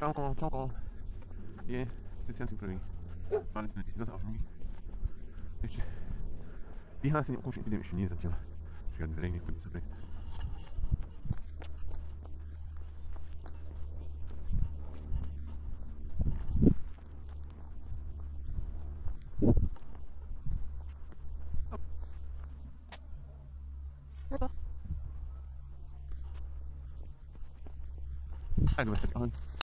Ciao. Je 31. Máme jsme měsíc zavřený. Ještě vyhlásení ukončení epidemie ještě nie je zatiaľ. Žiadny verejný chodí sa preč. Aj, dobre, tak ahoj.